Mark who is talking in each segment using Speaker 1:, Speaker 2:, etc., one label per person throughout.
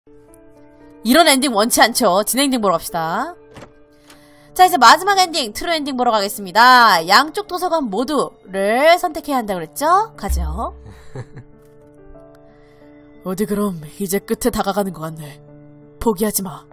Speaker 1: 이런 엔딩 원치 않죠. 진행딩 보러 갑시다. 자, 이제 마지막 엔딩, 트루 엔딩 보러 가겠습니다. 양쪽 도서관 모두를 선택해야 한다고 그랬죠? 가죠. 어디 그럼 이제 끝에 다가가는 것 같네. 포기하지 마.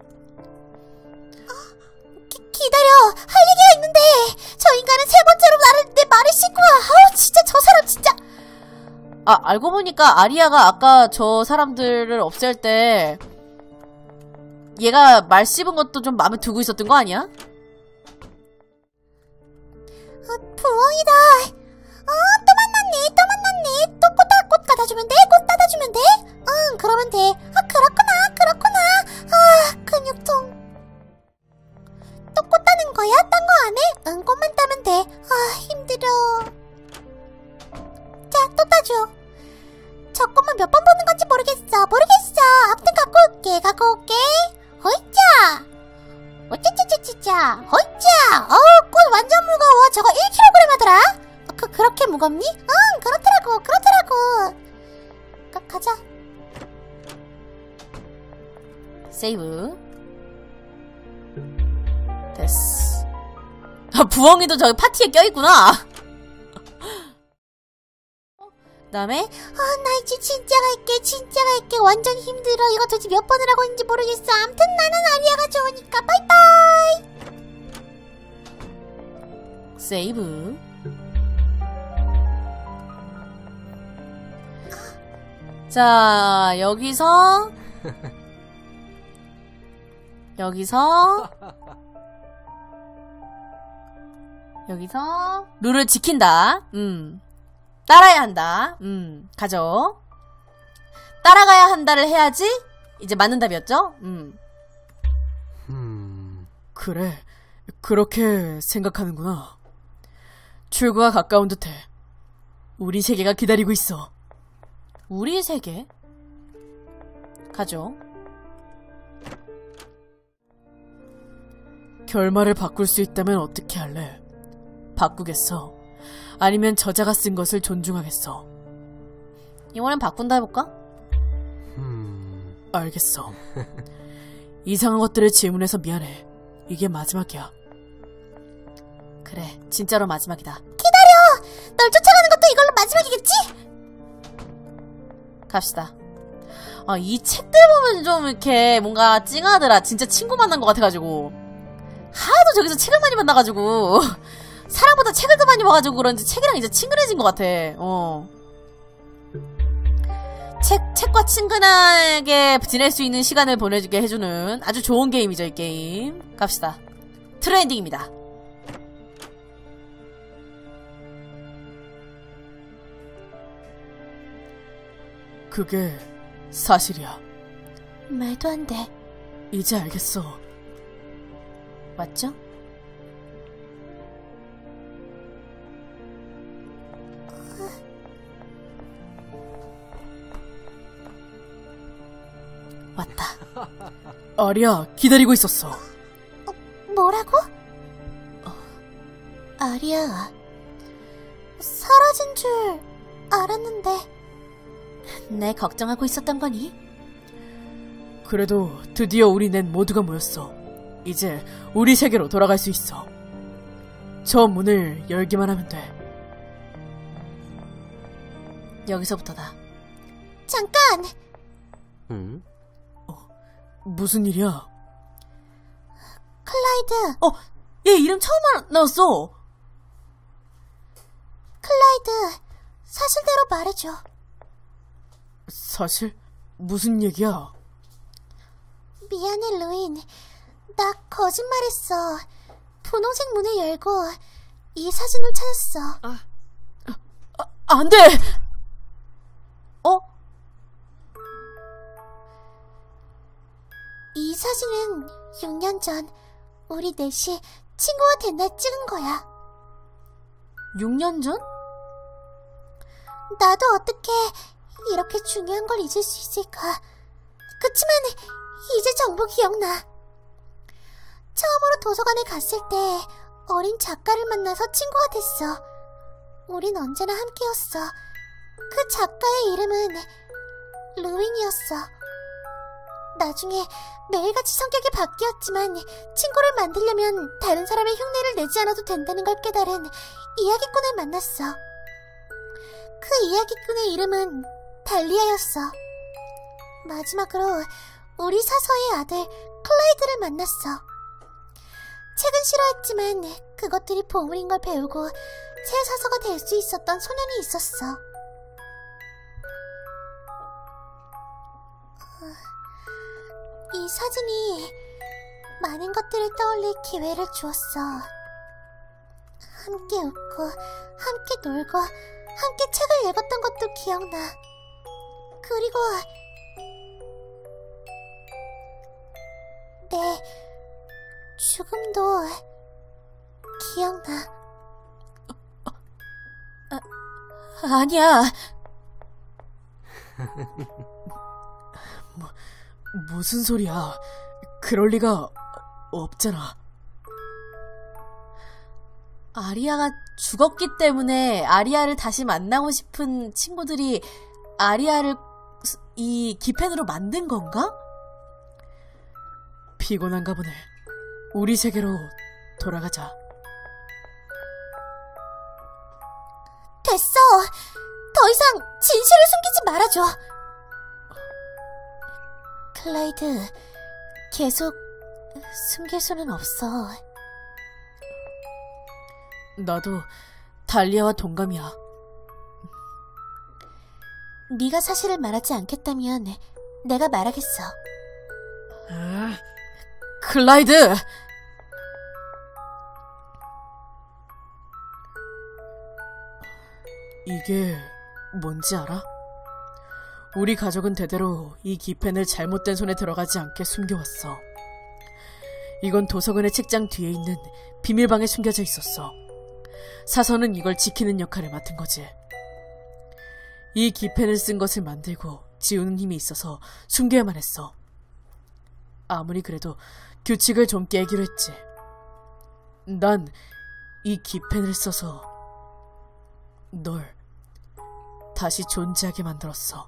Speaker 2: 기다려. 할 얘기가 있는데. 저 인간은 세 번째로 내 말을 씹고 와. 아우 진짜 저 사람 진짜.
Speaker 1: 아, 알고 보니까 아리아가 아까 저 사람들을 없앨 때 얘가 말 씹은 것도 좀 마음에 두고 있었던 거 아니야?
Speaker 2: 부엉이다. 또 만났네. 또 꽃 갖다주면 돼? 꽃 따다주면 돼? 응, 그러면 돼. 그렇구나. 근육통. 또 꽃 따는 거야? 딴 거 안 해? 응, 꽃만 따면 돼. 힘들어. 자, 또 따줘. 저 꽃만 몇 번 보는 건지 모르겠어. 아무튼 갖고 올게. 호이짜. 어쩌쩌쩌쩌. 호이짜. 꽃 완전 무거워. 저거 1kg 하더라. 그렇게 무겁니? 응, 그렇더라고. 가자.
Speaker 1: 세이브. 됐어. 아, 부엉이도 저기 파티에 껴있구나. 그 다음에
Speaker 2: 나 이제 진짜 갈게. 완전 힘들어. 이거 도대체 몇 번을 하고 있는지 모르겠어. 암튼 나는 아리아가 좋으니까 바이바이.
Speaker 1: 세이브. 자, 여기서 룰을 지킨다. 따라야 한다. 가죠. 따라가야 한다를 해야지 이제 맞는 답이었죠?
Speaker 3: 그래, 그렇게 생각하는구나. 출구가 가까운 듯해. 우리 세계가 기다리고 있어.
Speaker 1: 우리 세계? 가죠.
Speaker 3: 결말을 바꿀 수 있다면 어떻게 할래? 바꾸겠어. 아니면 저자가 쓴 것을 존중하겠어.
Speaker 1: 이번엔 바꾼다 해볼까?
Speaker 3: 알겠어. 이상한 것들을 질문해서 미안해. 이게 마지막이야.
Speaker 1: 그래, 진짜로 마지막이다.
Speaker 2: 기다려! 널 쫓아가는 것도 이걸로 마지막이겠지?
Speaker 1: 갑시다. 이 책들 보면 좀 이렇게 뭔가 찡하더라. 진짜 친구 만난 것 같아가지고. 하도 저기서 책을 많이 만나가지고 사람보다 책을 더 많이 봐가지고 그런지 책이랑 이제 친근해진 것 같아. 책과 친근하게 지낼 수 있는 시간을 보내주게 해주는 아주 좋은 게임이죠, 이 게임. 갑시다. 트루 엔딩입니다.
Speaker 3: 그게 사실이야.
Speaker 2: 말도 안 돼.
Speaker 3: 이제 알겠어.
Speaker 1: 맞죠? 왔다.
Speaker 3: 아리아, 기다리고 있었어.
Speaker 2: 뭐라고? 아리아. 사라진 줄 알았는데.
Speaker 1: 내 걱정하고 있었던 거니?
Speaker 3: 그래도 드디어 우리 넷 모두가 모였어. 이제 우리 세계로 돌아갈 수 있어. 저 문을 열기만 하면 돼.
Speaker 1: 여기서부터다.
Speaker 2: 잠깐!
Speaker 3: 무슨 일이야?
Speaker 2: 클라이드.
Speaker 1: 얘 이름 처음 나왔어.
Speaker 2: 클라이드, 사실대로 말해줘.
Speaker 3: 사실? 무슨 얘기야?
Speaker 2: 미안해, 루인. 나 거짓말했어. 분홍색 문을 열고 이 사진을 찾았어.
Speaker 3: 안 돼!
Speaker 2: 이 사진은 6년 전 우리 넷이 친구가 된 날 찍은 거야.
Speaker 1: 6년 전?
Speaker 2: 나도 어떻게 이렇게 중요한 걸 잊을 수 있을까. 그치만 이제 전부 기억나. 처음으로 도서관에 갔을 때 어린 작가를 만나서 친구가 됐어. 우린 언제나 함께였어. 그 작가의 이름은 루인이었어. 나중에 매일같이 성격이 바뀌었지만 친구를 만들려면 다른 사람의 흉내를 내지 않아도 된다는 걸 깨달은 이야기꾼을 만났어. 그 이야기꾼의 이름은 달리아였어. 마지막으로 우리 사서의 아들 클라이드를 만났어. 책은 싫어했지만 그것들이 보물인 걸 배우고 새 사서가 될 수 있었던 소년이 있었어. 이 사진이 많은 것들을 떠올릴 기회를 주었어. 함께 웃고 함께 놀고 함께 책을 읽었던 것도 기억나. 그리고 내 죽음도 기억나.
Speaker 1: 아니야.
Speaker 3: 무슨 소리야. 그럴 리가 없잖아.
Speaker 1: 아리아가 죽었기 때문에 아리아를 다시 만나고 싶은 친구들이 아리아를 이 기펜으로 만든 건가?
Speaker 3: 피곤한가 보네. 우리 세계로 돌아가자.
Speaker 2: 됐어. 더 이상 진실을 숨기지 말아줘. 클라이드, 계속 숨길 수는 없어.
Speaker 3: 나도 달리아와 동감이야.
Speaker 2: 네가 사실을 말하지 않겠다면 내가 말하겠어.
Speaker 1: 클라이드!
Speaker 3: 이게 뭔지 알아? 우리 가족은 대대로 이 기펜을 잘못된 손에 들어가지 않게 숨겨왔어. 이건 도서관의 책장 뒤에 있는 비밀방에 숨겨져 있었어. 사서는 이걸 지키는 역할을 맡은 거지. 이 기펜을 쓴 것을 만들고 지우는 힘이 있어서 숨겨야만 했어. 아무리 그래도 규칙을 좀 깨기로 했지. 난 이 기펜을 써서 널 다시 존재하게 만들었어.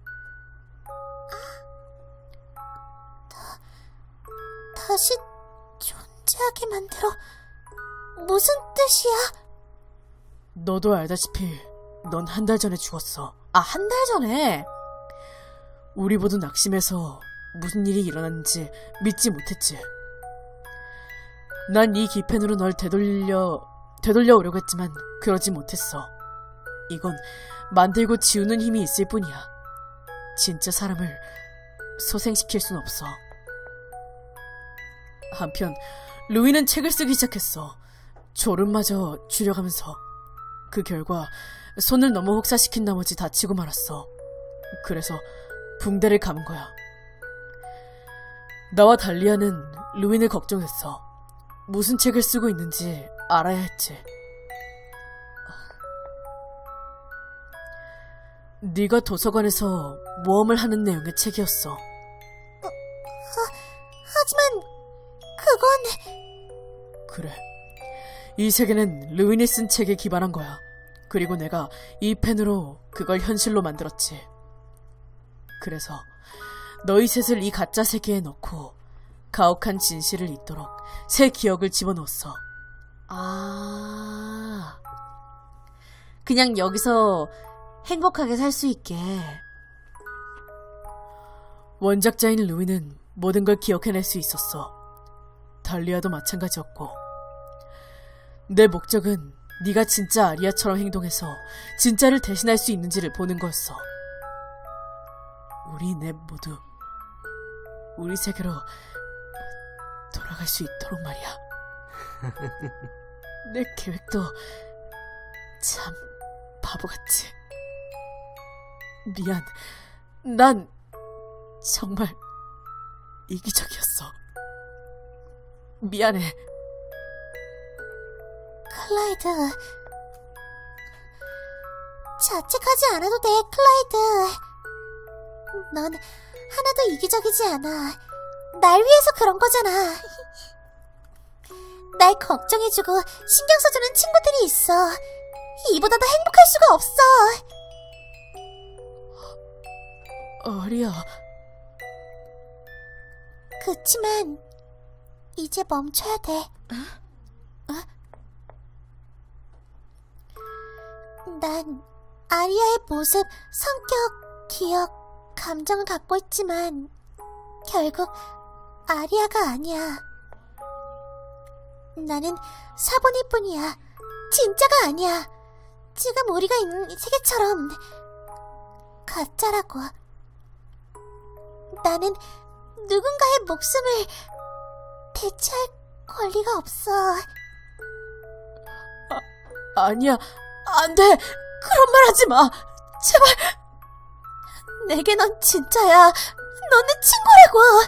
Speaker 2: 다시 존재하게 만들어? 무슨 뜻이야?
Speaker 3: 너도 알다시피 넌 한 달 전에 죽었어.
Speaker 1: 아, 한 달 전에?
Speaker 3: 우리 모두 낙심해서 무슨 일이 일어났는지 믿지 못했지. 난 이 기펜으로 널 되돌려 오려고 했지만 그러지 못했어. 이건 만들고 지우는 힘이 있을 뿐이야. 진짜 사람을 소생시킬 순 없어. 한편 루이는 책을 쓰기 시작했어. 졸음마저 줄여가면서. 그 결과 손을 너무 혹사시킨 나머지 다치고 말았어. 그래서 붕대를 감은 거야. 나와 달리아는 루인을 걱정했어. 무슨 책을 쓰고 있는지 알아야 했지. 네가 도서관에서 모험을 하는 내용의 책이었어.
Speaker 2: 하지만 그건...
Speaker 3: 그래. 이 세계는 루인이 쓴 책에 기반한 거야. 그리고 내가 이 펜으로 그걸 현실로 만들었지. 그래서 너희 셋을 이 가짜 세계에 넣고 가혹한 진실을 잊도록 새 기억을 집어넣었어.
Speaker 1: 아, 그냥 여기서 행복하게 살 수 있게.
Speaker 3: 원작자인 루이는 모든 걸 기억해낼 수 있었어. 달리아도 마찬가지였고. 내 목적은 네가 진짜 아리아처럼 행동해서 진짜를 대신할 수 있는지를 보는 거였어. 우리 넷 모두 우리 세계로 돌아갈 수 있도록 말이야. 내 계획도 참 바보같지. 미안. 난 정말 이기적이었어. 미안해.
Speaker 2: 클라이드... 자책하지 않아도 돼, 클라이드. 넌 하나도 이기적이지 않아. 날 위해서 그런 거잖아. 날 걱정해주고 신경 써주는 친구들이 있어. 이보다 더 행복할 수가 없어.
Speaker 3: 아리아.
Speaker 2: 그치만 이제 멈춰야 돼. 난 아리아의 모습, 성격, 기억, 감정을 갖고 있지만 결국 아리아가 아니야. 나는 사본일 뿐이야. 진짜가 아니야. 지금 우리가 있는 세계처럼 가짜라고. 나는 누군가의 목숨을 대체할 권리가 없어.
Speaker 3: 아니야, 안 돼. 그런 말 하지 마. 제발.
Speaker 2: 내게 넌 진짜야. 넌 내 친구라고.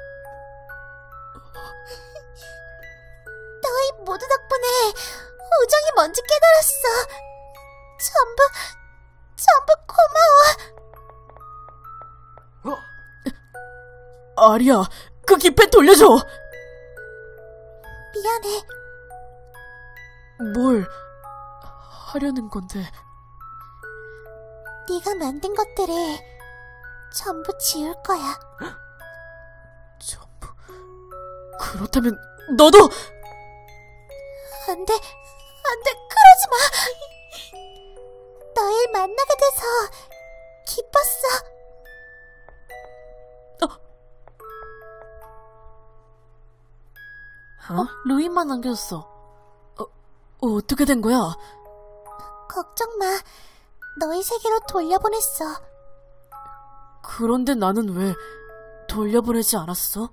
Speaker 2: 너희 모두 덕분에 우정이 뭔지 깨달았어. 전부 고마워.
Speaker 3: 아리야, 그 기펜 돌려줘.
Speaker 2: 미안해.
Speaker 3: 뭘 하려는 건데?
Speaker 2: 네가 만든 것들을 전부 지울 거야.
Speaker 3: 전부? 그렇다면 너도!
Speaker 2: 안 돼, 그러지 마. 너를 만나게 돼서 기뻤어.
Speaker 1: 루인만 남겨줬어.
Speaker 3: 어떻게 된 거야?
Speaker 2: 걱정 마. 너희 세계로 돌려보냈어.
Speaker 3: 그런데 나는 왜 돌려보내지 않았어?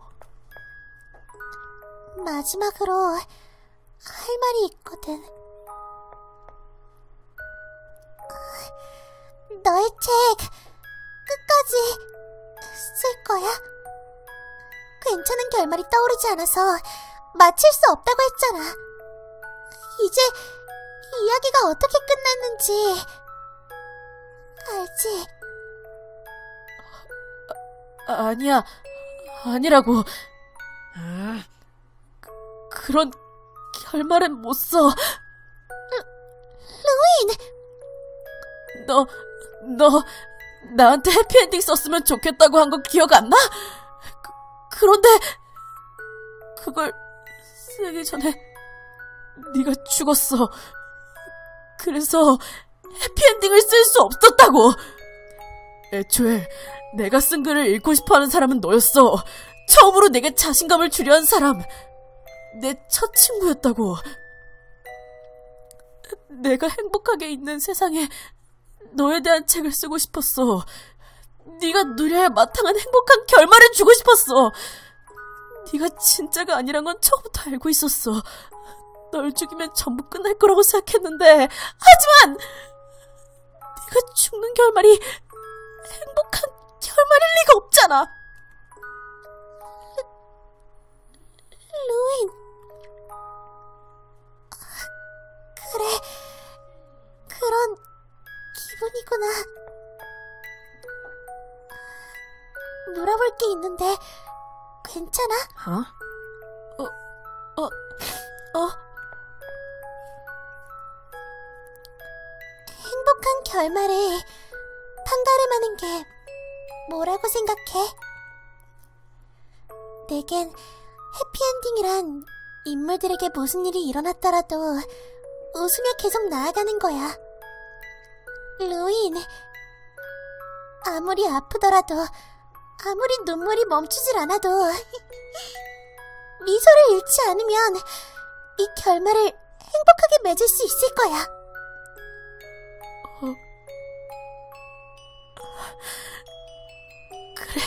Speaker 2: 마지막으로 할 말이 있거든. 너의 책 끝까지 쓸 거야? 괜찮은 결말이 떠오르지 않아서 마칠 수 없다고 했잖아. 이제 이야기가 어떻게 끝났는지 알지?
Speaker 3: 아니야, 아니라고. 그런 결말은 못 써.
Speaker 2: 루인!
Speaker 3: 너 나한테 해피엔딩 썼으면 좋겠다고 한 거 기억 안 나? 그런데 그걸 쓰기 전에 네가 죽었어. 그래서 해피엔딩을 쓸 수 없었다고. 애초에 내가 쓴 글을 읽고 싶어하는 사람은 너였어. 처음으로 내게 자신감을 주려 한 사람. 내 첫 친구였다고. 내가 행복하게 있는 세상에 너에 대한 책을 쓰고 싶었어. 네가 누려야 마땅한 행복한 결말을 주고 싶었어. 네가 진짜가 아니란 건 처음부터 알고 있었어. 널 죽이면 전부 끝날 거라고 생각했는데, 하지만 네가 죽는 결말이 행복한 결말일 리가 없잖아.
Speaker 2: 루인. 그래, 그런 기분이구나. 물어볼 게 있는데 괜찮아? 행복한 결말에 판가름하는 게 뭐라고 생각해? 내겐 해피엔딩이란 인물들에게 무슨 일이 일어났더라도 웃으며 계속 나아가는 거야. 루인, 아무리 아프더라도, 아무리 눈물이 멈추질 않아도 미소를 잃지 않으면 이 결말을 행복하게 맺을 수 있을 거야.
Speaker 3: 그래.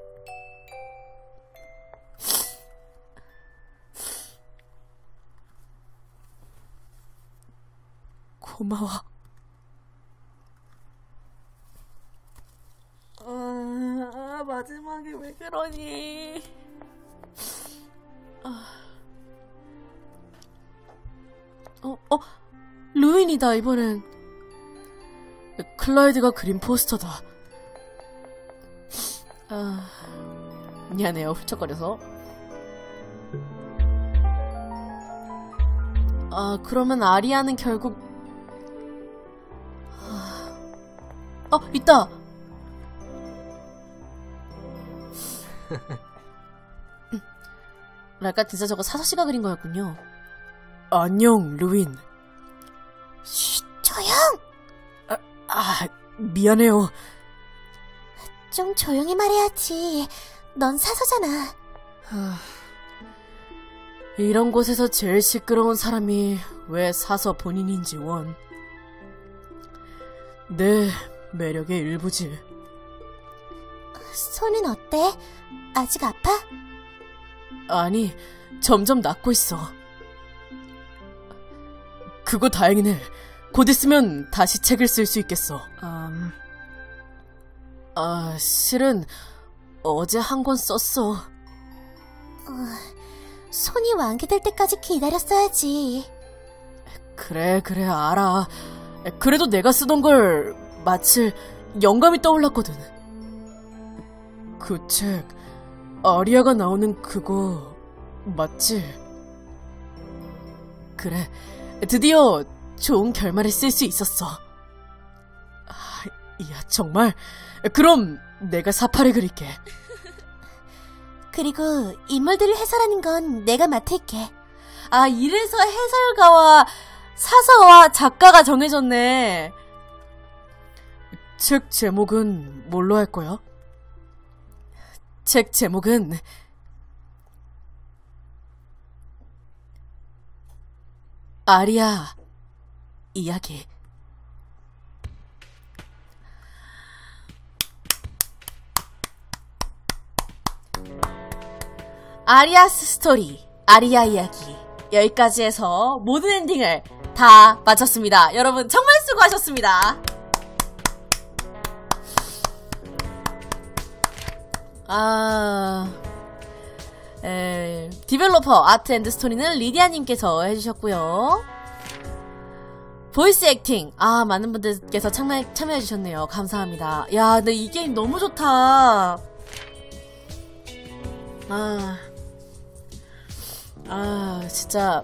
Speaker 3: 고마워.
Speaker 1: 마지막에 왜 그러니?
Speaker 3: 루인이다. 이번엔 클라이드가 그린 포스터다.
Speaker 1: 미안해요, 훌쩍거려서. 그러면 아리아는 결국 있다. 랄까 진짜 저거 사서씨가 그린 거였군요.
Speaker 3: 안녕, 루인.
Speaker 2: 쉿, 조용!
Speaker 3: 미안해요.
Speaker 2: 좀 조용히 말해야지. 넌 사서잖아.
Speaker 3: 이런 곳에서 제일 시끄러운 사람이 왜 사서 본인인지 원. 내 매력의 일부지.
Speaker 2: 손은 어때? 아직 아파?
Speaker 3: 아니, 점점 낫고 있어. 그거 다행이네. 곧 있으면 다시 책을 쓸 수 있겠어. 실은 어제 한 권 썼어.
Speaker 2: 손이 완쾌될 때까지 기다렸어야지.
Speaker 3: 그래, 알아. 그래도 내가 쓰던 걸 마칠 영감이 떠올랐거든. 그 책, 아리아가 나오는 그거 맞지? 그래, 드디어 좋은 결말을 쓸 수 있었어. 야, 정말? 그럼 내가 사파를 그릴게.
Speaker 2: 그리고 인물들을 해설하는 건 내가 맡을게.
Speaker 1: 이래서 해설가와 사서와 작가가 정해졌네.
Speaker 3: 책 제목은 뭘로 할 거야? 책 제목은 아리아 이야기.
Speaker 1: 아리아스 스토리, 아리아 이야기. 여기까지 해서 모든 엔딩을 다 마쳤습니다. 여러분 정말 수고하셨습니다. 디벨로퍼 아트 앤드 스토리는 리디아님께서 해주셨고요. 보이스 액팅, 많은 분들께서 참여해주셨네요. 감사합니다. 야, 근데 이 게임 너무 좋다. 진짜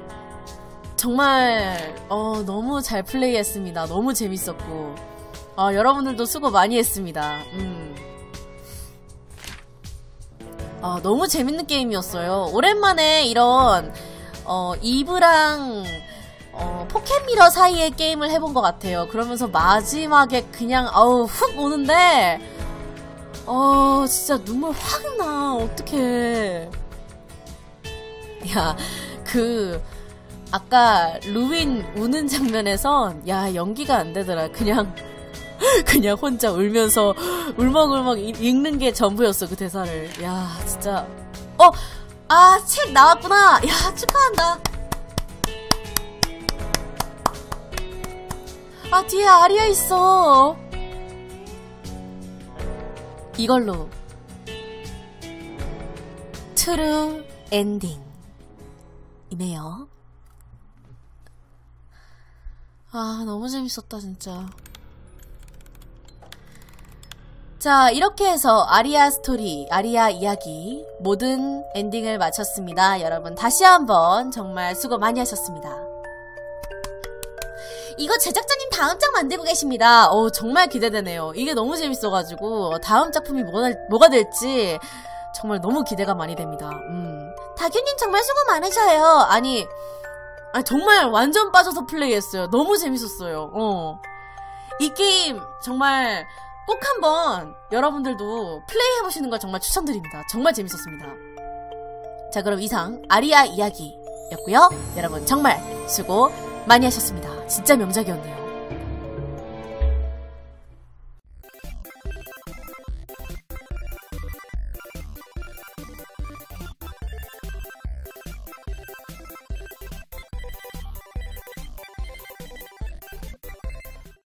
Speaker 1: 정말 너무 잘 플레이했습니다. 너무 재밌었고 여러분들도 수고 많이 했습니다. 너무 재밌는 게임이었어요. 오랜만에 이런 이브랑 포켓미러 사이의 게임을 해본 것 같아요. 그러면서 마지막에 그냥 훅 오는데 진짜 눈물 확 나. 어떡해. 야, 아까 루인 우는 장면에선 연기가 안 되더라. 그냥 혼자 울면서 울먹울먹 읽는 게 전부였어, 그 대사를. 야, 진짜. 책 나왔구나. 야, 축하한다. 뒤에 아리아 있어. 이걸로 트루 엔딩이네요. 너무 재밌었다 진짜. 자, 이렇게 해서 아리아 스토리, 아리아 이야기 모든 엔딩을 마쳤습니다. 여러분 다시 한번 정말 수고 많이 하셨습니다.
Speaker 2: 이거 제작자님 다음 작 만들고 계십니다.
Speaker 1: 정말 기대되네요. 이게 너무 재밌어가지고 다음 작품이 뭐가 될지 정말 너무 기대가 많이 됩니다.
Speaker 2: 다규님 정말 수고 많으셔요.
Speaker 1: 아니 정말 완전 빠져서 플레이했어요. 너무 재밌었어요. 이 게임 정말 꼭 한번 여러분들도 플레이해보시는 걸 정말 추천드립니다. 정말 재밌었습니다. 자, 그럼 이상 아리아 이야기였고요. 여러분 정말 수고 많이 하셨습니다. 진짜 명작이었네요.